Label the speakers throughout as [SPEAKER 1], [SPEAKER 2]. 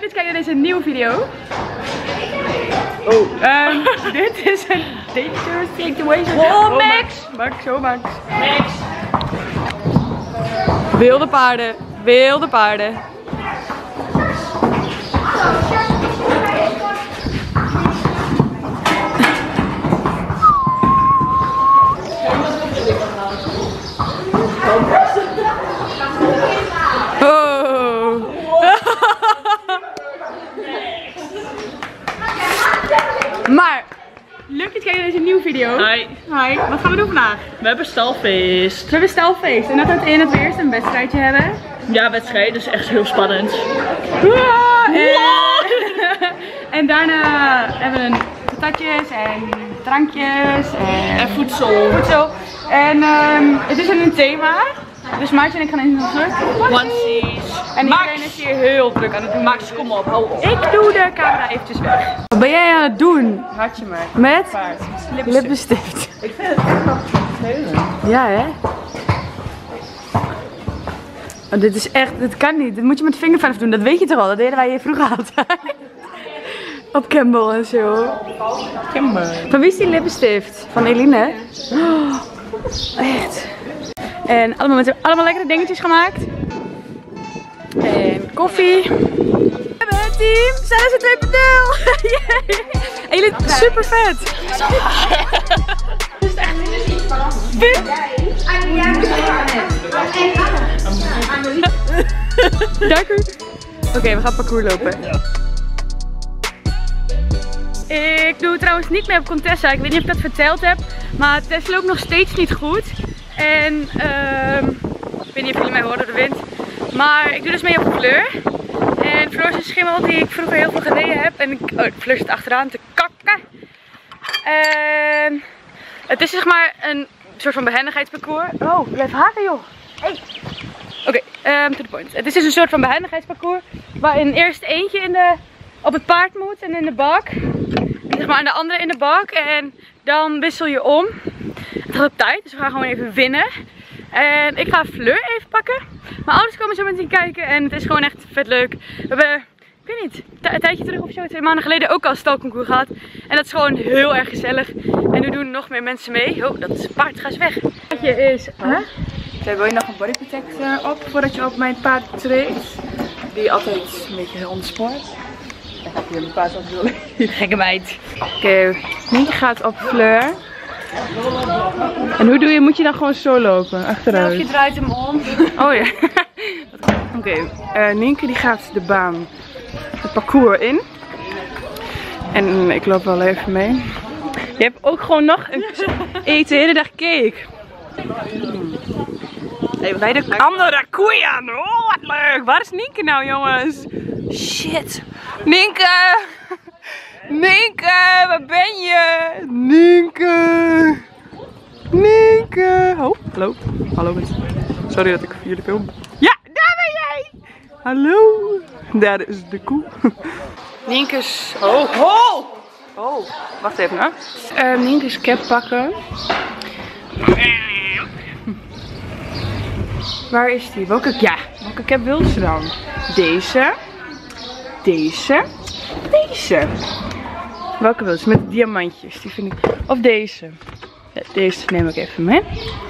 [SPEAKER 1] eens kijken naar deze nieuwe video. Dit is een dangerous situation.
[SPEAKER 2] Oh, Max!
[SPEAKER 1] Max. Wilde paarden, wilde paarden. Oh. Maar, leuk dat je kijkt naar deze nieuwe video.
[SPEAKER 2] Hi.
[SPEAKER 1] Hi, wat gaan we doen vandaag?
[SPEAKER 2] We hebben stalfeest.
[SPEAKER 1] We hebben stalfeest en dat houdt in dat we eerst een wedstrijdje hebben.
[SPEAKER 2] Ja, wedstrijd, dus echt heel spannend.
[SPEAKER 1] En daarna hebben we patatjes en drankjes
[SPEAKER 2] En voedsel.
[SPEAKER 1] En het is een thema. Dus Maartje en ik gaan in de druk.
[SPEAKER 2] Onesies.
[SPEAKER 1] En iedereen is hier heel druk aan het doen.
[SPEAKER 2] Max, kom op, hou op.
[SPEAKER 1] Ik doe de camera eventjes weg. Wat ben jij aan het doen?
[SPEAKER 2] Hartje maar.
[SPEAKER 1] Met?
[SPEAKER 2] Paard.
[SPEAKER 1] Lippenstift.
[SPEAKER 2] Ik vind het echt nog vervelend.
[SPEAKER 1] Ja, hè? Oh, dit is echt, dit kan niet. Dit moet je met vingerverf doen, dat weet je toch al? Dat deden wij hier vroeger altijd. Op Campbell en zo.
[SPEAKER 2] Kimber.
[SPEAKER 1] Van wie is die lippenstift? Van Eline? Oh, echt. En allemaal lekkere dingetjes gemaakt. En koffie. We hebben het team. Zijn ze 2.0. Yeah. En jullie super vet.
[SPEAKER 3] Het is echt niet veranderd.
[SPEAKER 1] Dank u. Oké, we gaan parcours lopen. Ik doe trouwens niet mee op Contessa. Ik weet niet of ik dat verteld heb. Maar Tess loopt nog steeds niet goed. En ik weet niet of jullie mij horen door de wind. Maar ik doe dus mee op Fleur. En Fleur is een schimmel die ik vroeger heel veel gereden heb. En Fleur zit achteraan te kakken. En het is zeg maar een soort van behendigheidsparcours. Oh, blijf haken joh. Hey. Oké, to the point. Het is dus een soort van behendigheidsparcours. Waarin eerst eentje op het paard moet en in de bak. En zeg maar en de andere in de bak. En dan wissel je om. Het gaat op tijd, dus we gaan gewoon even winnen. En ik ga Fleur even pakken. Mijn ouders komen zo meteen kijken en het is gewoon echt vet leuk. We hebben, ik weet niet, een tijdje terug of zo, 2 maanden geleden ook al een stalconcours gehad. En dat is gewoon heel erg gezellig. En nu doen nog meer mensen mee. Oh, dat paard gaat weg. Het is, wil je nog een body protector op voordat je op mijn paard treedt? Die altijd een beetje ontspoort. Dan heb je mijn paard op de gekke meid. Oké, Nienke gaat op Fleur. En hoe doe je? Moet je dan gewoon zo lopen? Achteruit?
[SPEAKER 2] Of je draait hem om.
[SPEAKER 1] Oh ja. Oké, Nienke die gaat de baan, het parcours in. En ik loop wel even mee. Je hebt ook gewoon nog eten de hele dag cake. Hey, bij de andere koeien. Oh, wat leuk. Waar is Nienke nou, jongens? Shit. Nienke! Nienke, waar ben je? Nienke! Nienke! Oh, hallo. Hallo mensen. Sorry dat ik jullie film. Ja, daar ben jij! Hallo! Daar is de koe. Nienke's... Oh, wacht even hè. Nienke's cap pakken. Waar is die? Welke cap wil ze dan? Deze. Deze. Deze. Welke wil ze? Met diamantjes. Die vind ik. Of deze. Ja, deze neem ik even mee.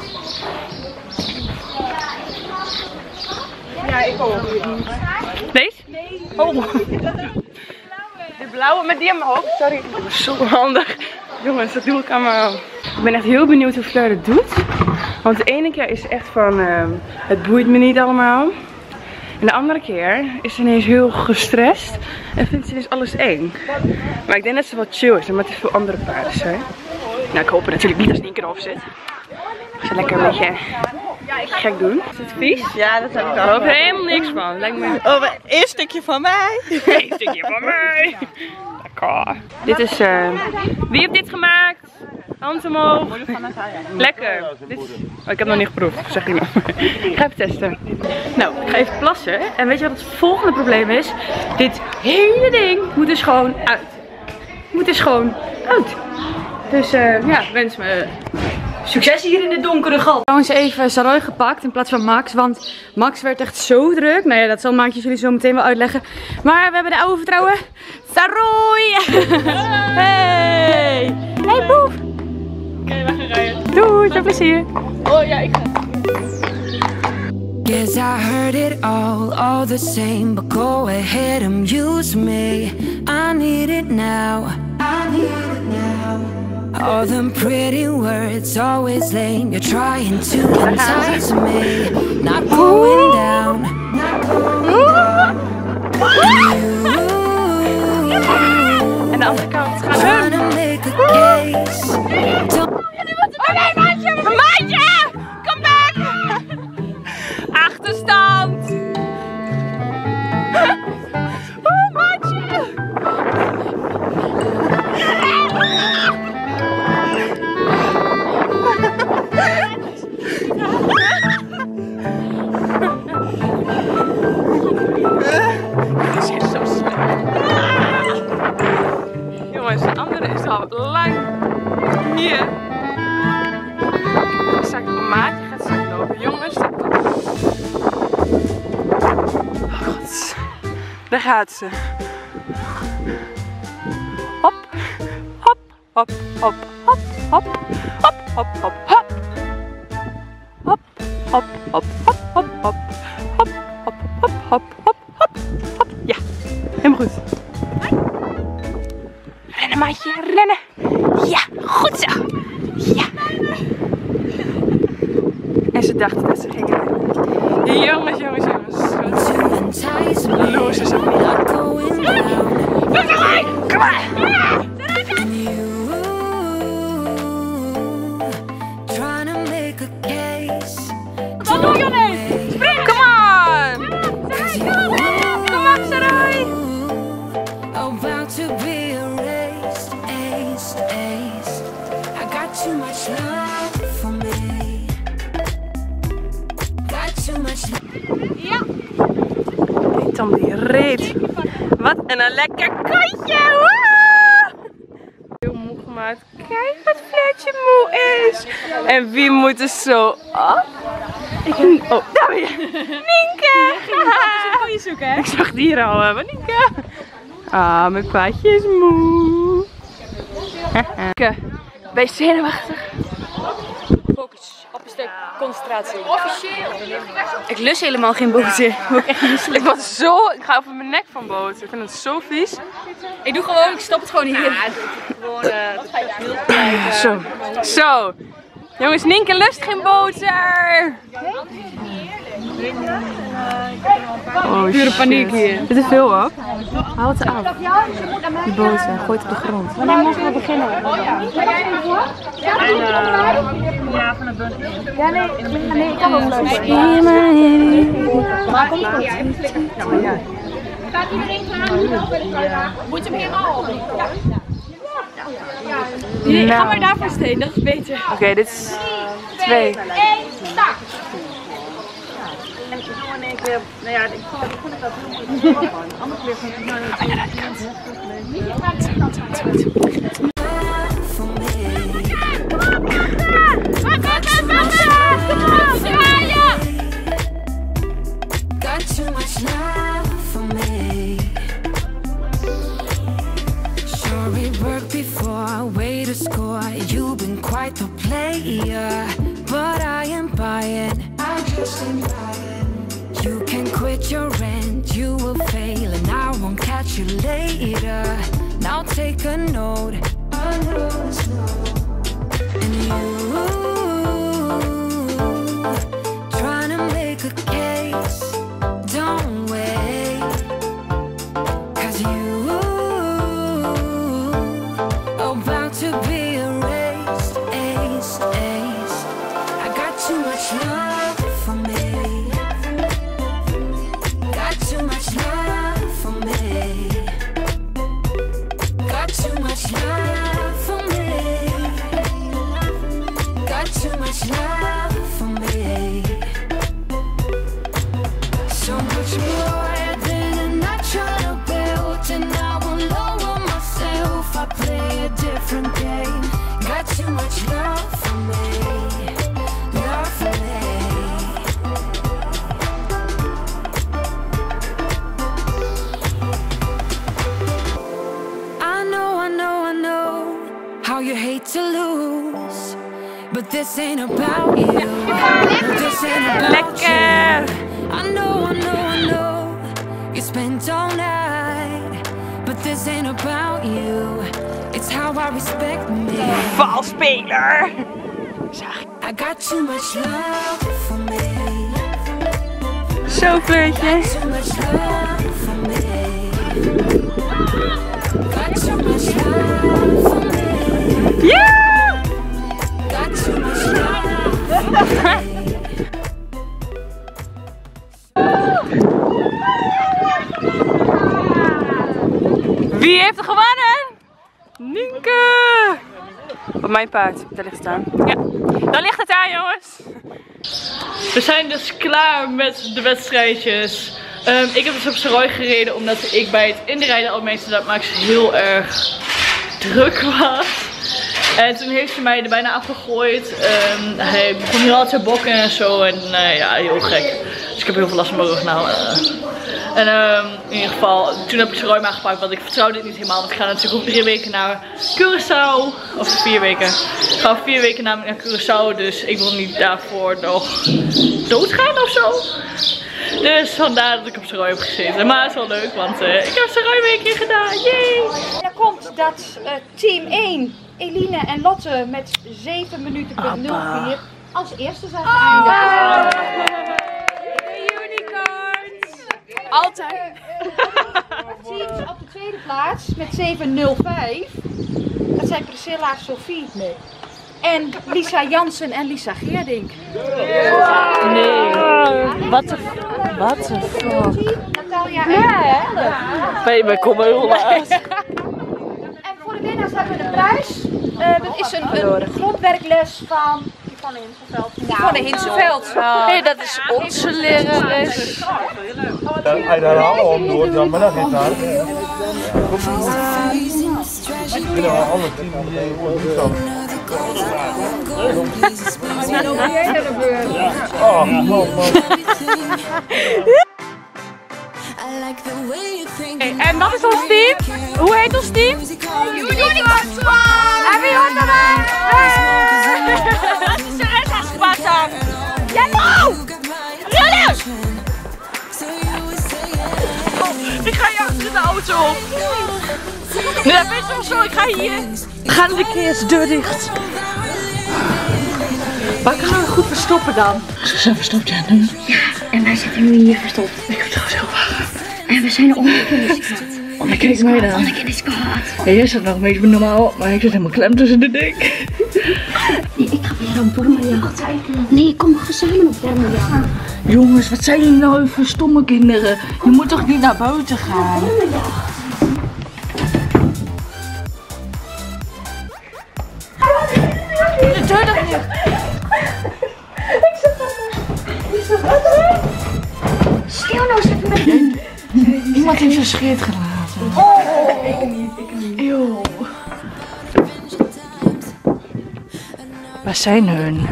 [SPEAKER 1] Ja, ik ook. Deze? Nee. Oh. De blauwe met diamant. Oh, sorry. Zo handig. Jongens, dat doe ik allemaal. Ik ben echt heel benieuwd hoe Fleur het doet. Want de ene keer is ze echt van, het boeit me niet allemaal. En de andere keer is ze ineens heel gestrest en vindt ze dus alles eng. Maar ik denk dat ze wat chill is, omdat er veel andere paarden zijn. Nou, ik hoop natuurlijk niet als Nienke erop zit. Ik ga lekker een beetje gek doen. Is het vies?
[SPEAKER 2] Ja, dat heb ik
[SPEAKER 1] Ik
[SPEAKER 2] al.
[SPEAKER 1] geloof er helemaal niks van. Lijkt me...
[SPEAKER 2] Oh, maar één stukje van mij.
[SPEAKER 1] Eén stukje van mij. Lekker. Dit is, wie heeft dit gemaakt? Hand omhoog. Lekker. Dit is... Oh, ik heb nog niet geproefd, zeg ik nou. Ik ga even testen. Nou, ik ga even plassen. En weet je wat het volgende probleem is? Dit hele ding moet dus gewoon uit. Moet dus gewoon uit. Dus ja, wens me Succes hier in het donkere gat. Trouwens even Saroy gepakt in plaats van Max, want Max werd echt zo druk. Nou ja, dat zal Maatje jullie zo meteen wel uitleggen. Maar we hebben de oude vertrouwen, Saroy! Hey! Hey boef!
[SPEAKER 2] Oké, we gaan rijden.
[SPEAKER 1] Doei, veel plezier!
[SPEAKER 2] Oh ja, ik ga.
[SPEAKER 4] Yes, I heard it all the same. But go ahead and use me. I need it now. I need it now. All them pretty words, always lame. You're trying to entice me. Not going down. Not going down.
[SPEAKER 1] En de andere kant gaan
[SPEAKER 4] Trying to make a case.
[SPEAKER 1] Oh nee, Maatje! Maatje! Kom back! Achterstand! Oh, Maatje!
[SPEAKER 2] Het is hier zo slecht. Jongens, de andere is al lang hier. Maatje gaat straks lopen. Jongens, dat kan. Oh god. Daar gaat ze. Hop, hop, hop, hop, hop, hop, hop, hop, hop, hop. Hop, hop, hop, hop, hop, hop. Hop, hop, hop, hop, hop, hop, hop. Ja, helemaal goed. Rennen, Maatje, rennen. Ja, goed zo. Ja. En ze dachten dat ze gingen rennen. Jongens, jongens, jongens. Losers op me. Kom maar. Wat doe je nu? Spring! Kom on! Kom op, Saroy!
[SPEAKER 4] About to be erased, aced, aced. I got too much love for me. Got too much love.
[SPEAKER 2] Ja! Niet om die reet. Wat een lekker katje! Woe! Heel moe gemaakt. Kijk wat Fleurtje moe is. En wie moet er zo op? Oh, daar ben je. Nienke!
[SPEAKER 1] Kon je zoeken, hè?
[SPEAKER 2] Ik zag die hier al hebben. Nienke! Ah, mijn paardje is moe. Nienke, ben je zenuwachtig?
[SPEAKER 1] Focus op een stuk concentratie. Officieel. Ik lust helemaal geen boter. Ik word echt misselijk.
[SPEAKER 2] Ik ga over mijn nek van boter. Ik vind het zo vies.
[SPEAKER 1] Ik doe gewoon, ik stop het gewoon hier.
[SPEAKER 2] Zo. Zo. Jongens, Nienke lust geen boter. Oh,
[SPEAKER 1] Pure paniek hier.
[SPEAKER 2] Zit er veel op? Haal het af. Die boter, gooi het op de grond.
[SPEAKER 1] Wanneer mogen we beginnen? Ja, nee, ik kan wel luisteren. Maar komt goed.
[SPEAKER 2] Ja, maar ja.
[SPEAKER 3] Gaat iedereen gaan? Moet je hem helemaal op?
[SPEAKER 1] Nee, ga maar daarvoor steen, dat is beter.
[SPEAKER 2] Oké, dit is 2.
[SPEAKER 3] 1, start!
[SPEAKER 4] Got too much love for me. Sure it worked before, way to score. You've been quite the player, but I am buying. I just ain't buying. You can quit your rent, you will fail, and I won't catch you later. Now take a note. And you trying to make a case. Don't wait, 'cause you about to be erased, aced, aced. I got too much love for me. Got too much love for me. Got too much love for me. Got too much love for me. So much more than a natural built, and I won't lower myself. I play a different game. Got too much love for me. this ain't about you. This ain't about
[SPEAKER 2] Lekker!
[SPEAKER 4] you. I know. You spent all night, but this ain't about you. It's how I respect me.
[SPEAKER 2] Valspeler!
[SPEAKER 4] I got too much love for me.
[SPEAKER 2] Zo Fleurtje.
[SPEAKER 4] Too much love for me. Got too much love for me.
[SPEAKER 2] Yeah!
[SPEAKER 4] Got too much love for me.
[SPEAKER 2] Wie heeft er gewonnen? Nienke! Op mijn paard, daar ligt het aan. Ja, daar ligt het aan jongens.
[SPEAKER 1] We zijn dus klaar met de wedstrijdjes. Ik heb dus op Seroy gereden omdat ik bij het inrijden al meestal dat Max heel erg druk was. En toen heeft ze mij er bijna afgegooid. Hij begon heel hard te bokken en zo. En ja, heel gek. Dus ik heb heel veel last van mijn rug nou. In ieder geval, toen heb ik Seroy maar gepakt, want ik vertrouwde het niet helemaal. Want ik ga natuurlijk over 3 weken naar Curaçao. Of 4 weken. Ik ga over 4 weken naar Curaçao, dus ik wil niet daarvoor nog doodgaan of zo. Dus vandaar dat ik op Seroy heb gezeten. Maar het is wel leuk, want ik heb Seroy weer een keer gedaan. Yay!
[SPEAKER 3] En dan komt dat team 1, Eline en Lotte met 7 minuten per 04 als eerste zijn geëindigd.
[SPEAKER 2] Altijd.
[SPEAKER 3] Teams op de tweede plaats met 7.05. Dat zijn Priscilla, Sophie en Lisa Jansen en Lisa Geerdink.
[SPEAKER 2] Nee. Wat de fuck.
[SPEAKER 3] Natalia en
[SPEAKER 2] Wij komen heel laat.
[SPEAKER 3] En voor de winnaars hebben we de prijs. Dat is een grondwerkles van Yvonne Hinseveld.
[SPEAKER 2] Nee, dat is onze lerares.
[SPEAKER 5] Hij daar halen om door, dan maar dat niet daar. Ik alle team die goed kan. Oh, man.
[SPEAKER 2] En wat is ons team? Hoe heet ons team? Unicorns! En wie hoort erbij? Dat is de rest aan Sparta! Jello! Jello! Ik ga hier achter de auto op. Nee, weet je wel zo, ik ga hier. We gaan de keer deur dicht. Waar gaan we goed verstoppen dan? Ze zijn verstopt, ja nu.
[SPEAKER 6] Ja, en wij zitten nu hier verstopt.
[SPEAKER 2] Ik heb het trouwens heel warm.
[SPEAKER 6] En we zijn er onderkennis.
[SPEAKER 2] Kijk mij dan.
[SPEAKER 6] Onderkennis gehad.
[SPEAKER 2] Ja, jij zat nog een beetje normaal, maar ik zit helemaal klem tussen de dik.
[SPEAKER 6] Nee, ik ga weer op wormenjacht. Nee, kom, we gaan samen op wormenjacht.
[SPEAKER 2] Jongens, wat zijn jullie nou voor stomme kinderen? Je moet toch niet naar buiten gaan? De deur dat niet.
[SPEAKER 6] Stil nou eens even met me.
[SPEAKER 2] Iemand heeft zijn scheet gelaten. Oh, ik niet. Eeuw. Waar zijn hun?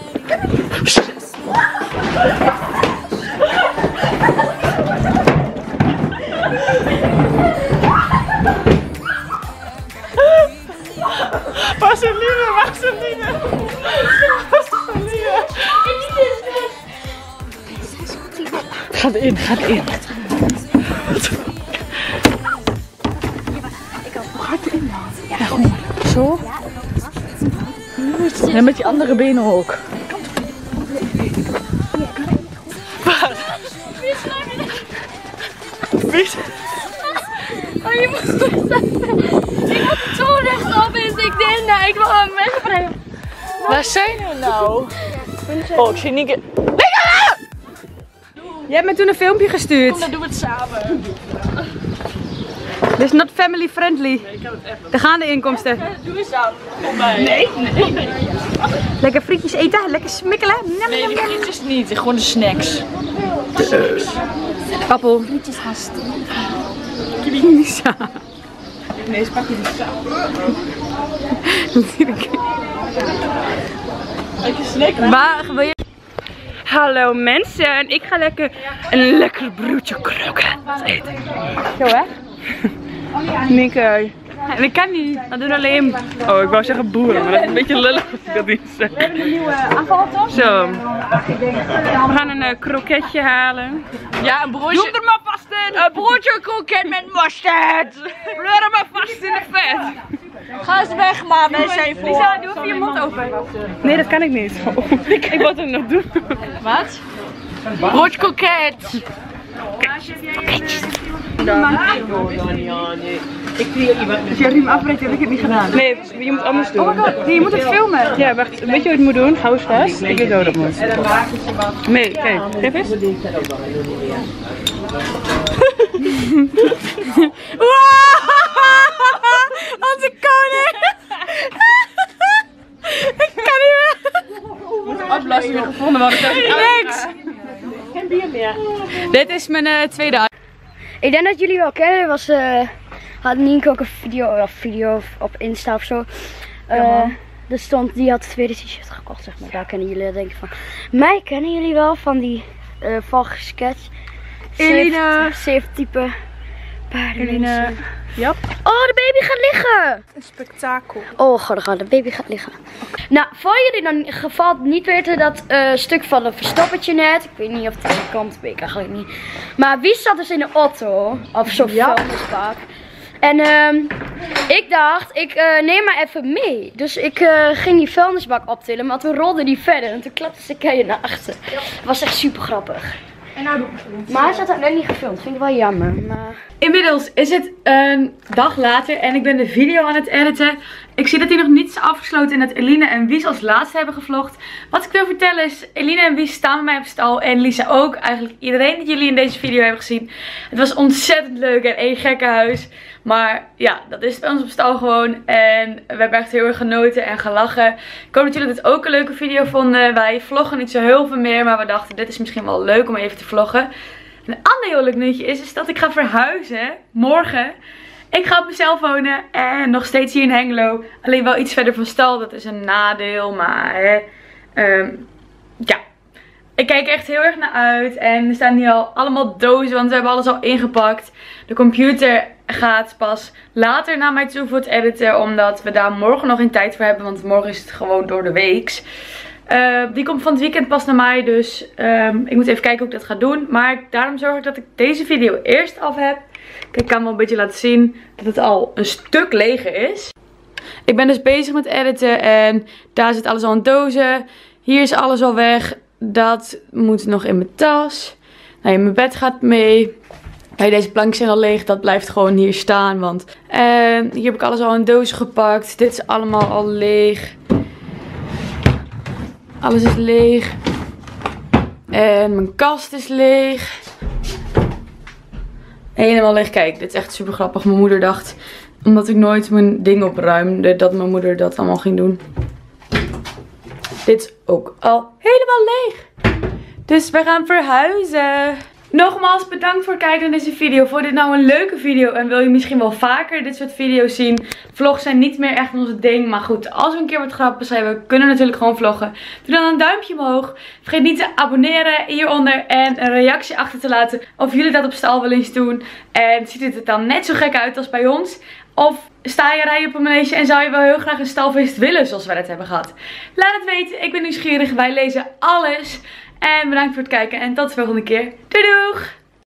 [SPEAKER 2] Vaseline. Gaat in. Hoe gaat het in dan? Ja, goed. Zo? Ja, met die andere benen ook. Waar? Wie?
[SPEAKER 1] Oh, je moet zo zetten. Ik moet zo rechtop en ik denk, nou, ik wil hem wegbrengen.
[SPEAKER 2] Waar zijn we nou? Oh, ik zie Nienke.
[SPEAKER 1] Jij hebt me toen een filmpje gestuurd.
[SPEAKER 2] Kom, dan doen we het samen.
[SPEAKER 1] Dit is not family friendly.
[SPEAKER 2] Nee, ik heb het even.
[SPEAKER 1] Daar gaan de inkomsten.
[SPEAKER 2] Doe eens aan. Kom bij. Nee.
[SPEAKER 1] Lekker frietjes eten, lekker smikkelen.
[SPEAKER 2] Nee, die frietjes niet. Gewoon de snacks.
[SPEAKER 1] Appel.
[SPEAKER 6] Frietjes gaan stil.
[SPEAKER 1] Lisa.
[SPEAKER 2] Nee, ze pakken die Lekker snack.
[SPEAKER 1] Waar wil je? Hallo mensen, ik ga lekker een lekker broodje kroket eten. Zo hè? Nienke. En ik kan niet. Dat doen alleen... Oh, ik wou zeggen boeren, maar dat is een beetje lullig als ik dat niet zeg.
[SPEAKER 3] We hebben een nieuwe aanval toch?
[SPEAKER 1] Zo. We gaan een kroketje halen.
[SPEAKER 2] Ja, een broodje.
[SPEAKER 1] Doe er maar vast in!
[SPEAKER 2] Een broodje kroket met mosterd.
[SPEAKER 1] Pleur er maar vast in de vet.
[SPEAKER 2] Ga eens weg, maar wij zijn voor.
[SPEAKER 1] Lisa, doe even je mond open. Nee, dat kan ik niet. Ik wil het nog doen.
[SPEAKER 2] Wat? Broodje kroket.
[SPEAKER 3] Als je riem afbreekt, heb ik het niet gedaan.
[SPEAKER 1] Nee, je moet anders doen.
[SPEAKER 3] Nee, je moet het filmen.
[SPEAKER 1] Ja, wacht. Weet je hoe je het moet doen? Hou eens vast. Ik weet hoe dat moet. Nee, kijk. Geef eens. Onze koning! Ik kan niet meer.
[SPEAKER 2] Afbelasting gevonden worden.
[SPEAKER 1] Niks!
[SPEAKER 2] Geen bier meer.
[SPEAKER 1] Dit is mijn tweede.
[SPEAKER 6] Ik denk dat jullie wel kennen. Er was, had Nienke ook een video op Insta of zo. Er stond, die had het tweede t-shirt gekocht, zeg maar. Daar kennen jullie denk ik van. Mij kennen jullie wel van die vorige sketch.
[SPEAKER 1] Eline.
[SPEAKER 6] 7 type paardenmensen.
[SPEAKER 1] Ja.
[SPEAKER 6] Oh, de baby gaat liggen!
[SPEAKER 2] Een spektakel.
[SPEAKER 6] Oh, god, de baby gaat liggen. Okay. Nou, voor jullie dan in ieder geval niet weten dat stuk van een verstoppertje net. Ik weet niet of het aan de kant weet, eigenlijk niet. Maar wie zat dus in de auto? Of zo'n vuilnisbak. En ik dacht, ik neem maar even mee. Dus ik ging die vuilnisbak optillen, maar toen rolde die verder. En toen klapte ze keihard naar achter. Het was echt super grappig. Maar hij zat net niet gefilmd, vind ik wel jammer. Maar...
[SPEAKER 1] Inmiddels is het een dag later en ik ben de video aan het editen. Ik zie dat hij nog niet is afgesloten en dat Eline en Wies als laatste hebben gevlogd. Wat ik wil vertellen is, Eline en Wies staan bij mij op stal en Lisa ook. Eigenlijk iedereen die jullie in deze video hebben gezien. Het was ontzettend leuk en één gekke huis. Maar ja, dat is het bij ons op stal gewoon. En we hebben echt heel erg genoten en gelachen. Ik hoop dat jullie dit ook een leuke video vonden. Wij vloggen niet zo heel veel meer, maar we dachten dit is misschien wel leuk om even te vloggen. Een ander heel leuk nieuwtje is dat ik ga verhuizen morgen. Ik ga op mezelf wonen en nog steeds hier in Hengelo. Alleen wel iets verder van stal, dat is een nadeel, maar ja. Ik kijk er echt heel erg naar uit en er staan hier al allemaal dozen, want we hebben alles al ingepakt. De computer gaat pas later naar mij toe voor het editen, omdat we daar morgen nog geen tijd voor hebben, want morgen is het gewoon door de weeks. Die komt van het weekend pas naar mij, dus ik moet even kijken hoe ik dat ga doen. Maar daarom zorg ik dat ik deze video eerst af heb. Kijk, ik kan wel een beetje laten zien dat het al een stuk leger is. Ik ben dus bezig met editen en daar zit alles al in dozen. Hier is alles al weg. Dat moet nog in mijn tas. Nou, mijn bed gaat mee. Hey, deze planken zijn al leeg, dat blijft gewoon hier staan. Want hier heb ik alles al in dozen gepakt. Dit is allemaal al leeg. Alles is leeg. En mijn kast is leeg. Helemaal leeg. Kijk, dit is echt super grappig. Mijn moeder dacht, omdat ik nooit mijn ding opruimde, dat mijn moeder dat allemaal ging doen. Dit is ook al helemaal leeg. Dus we gaan verhuizen. Nogmaals bedankt voor het kijken naar deze video. Vond je dit nou een leuke video en wil je misschien wel vaker dit soort video's zien? Vlogs zijn niet meer echt ons ding. Maar goed, als we een keer wat grappigs hebben, kunnen we natuurlijk gewoon vloggen. Doe dan een duimpje omhoog. Vergeet niet te abonneren hieronder en een reactie achter te laten of jullie dat op stal wel eens doen. En ziet het er dan net zo gek uit als bij ons? Of sta je rijden op een manege en zou je wel heel graag een stalfeest willen zoals wij dat hebben gehad? Laat het weten, ik ben nieuwsgierig. Wij lezen alles. En bedankt voor het kijken en tot de volgende keer. Doei doeg!